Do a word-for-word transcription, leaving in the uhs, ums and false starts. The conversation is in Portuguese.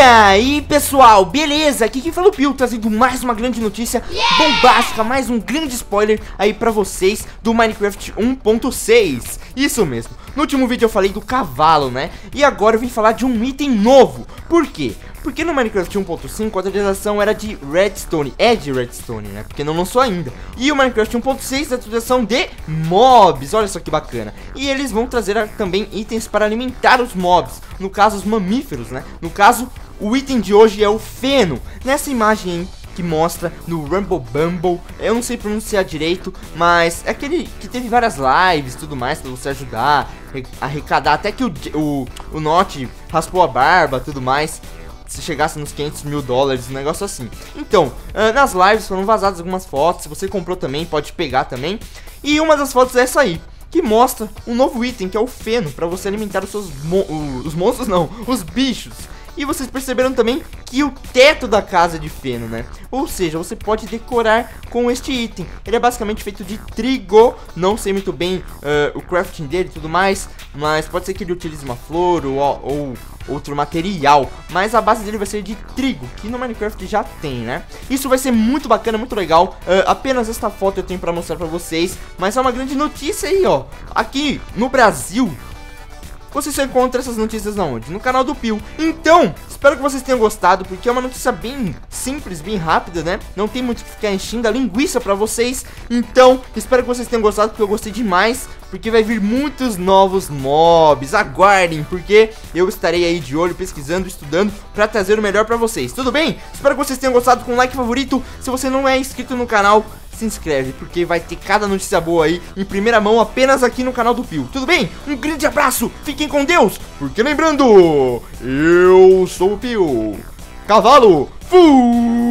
E aí pessoal, beleza? Aqui quem fala é o Pio, trazendo mais uma grande notícia bombástica, mais um grande spoiler aí pra vocês do Minecraft um ponto seis. Isso mesmo, no último vídeo eu falei do cavalo, né? E agora eu vim falar de um item novo. Por quê? Porque no Minecraft um ponto cinco a atualização era de Redstone, é de Redstone, né? Porque não lançou ainda. E o Minecraft um ponto seis é a atualização de mobs, olha só que bacana. E eles vão trazer também itens para alimentar os mobs, no caso os mamíferos, né? No caso, o item de hoje é o feno. Nessa imagem aí que mostra no Rumble Bumble, eu não sei pronunciar direito, mas é aquele que teve várias lives e tudo mais pra você ajudar, arrecadar, até que o, o, o Notch raspou a barba tudo mais. Se chegasse nos quinhentos mil dólares, um negócio assim. Então, uh, nas lives foram vazadas algumas fotos. Se você comprou também, pode pegar também. E uma das fotos é essa aí, que mostra um novo item, que é o feno, para você alimentar os seus mo os monstros, não, os bichos. E vocês perceberam também que o teto da casa é de feno, né? Ou seja, você pode decorar com este item. Ele é basicamente feito de trigo. Não sei muito bem uh, o crafting dele e tudo mais, mas pode ser que ele utilize uma flor ou, ou outro material. Mas a base dele vai ser de trigo, que no Minecraft já tem, né? Isso vai ser muito bacana, muito legal. uh, Apenas esta foto eu tenho pra mostrar pra vocês, mas é uma grande notícia aí, ó. Aqui no Brasil você só encontra essas notícias aonde? No canal do Pio. Então, espero que vocês tenham gostado, porque é uma notícia bem simples, bem rápida, né? Não tem muito que ficar enchendo a linguiça pra vocês. Então, espero que vocês tenham gostado, porque eu gostei demais. Porque vai vir muitos novos mobs. Aguardem, porque eu estarei aí de olho, pesquisando, estudando, pra trazer o melhor pra vocês. Tudo bem? Espero que vocês tenham gostado, com um like favorito. Se você não é inscrito no canal, se inscreve, porque vai ter cada notícia boa aí em primeira mão apenas aqui no canal do Pio. Tudo bem? Um grande abraço, fiquem com Deus, porque lembrando, eu sou o Pio. Cavalo, fui!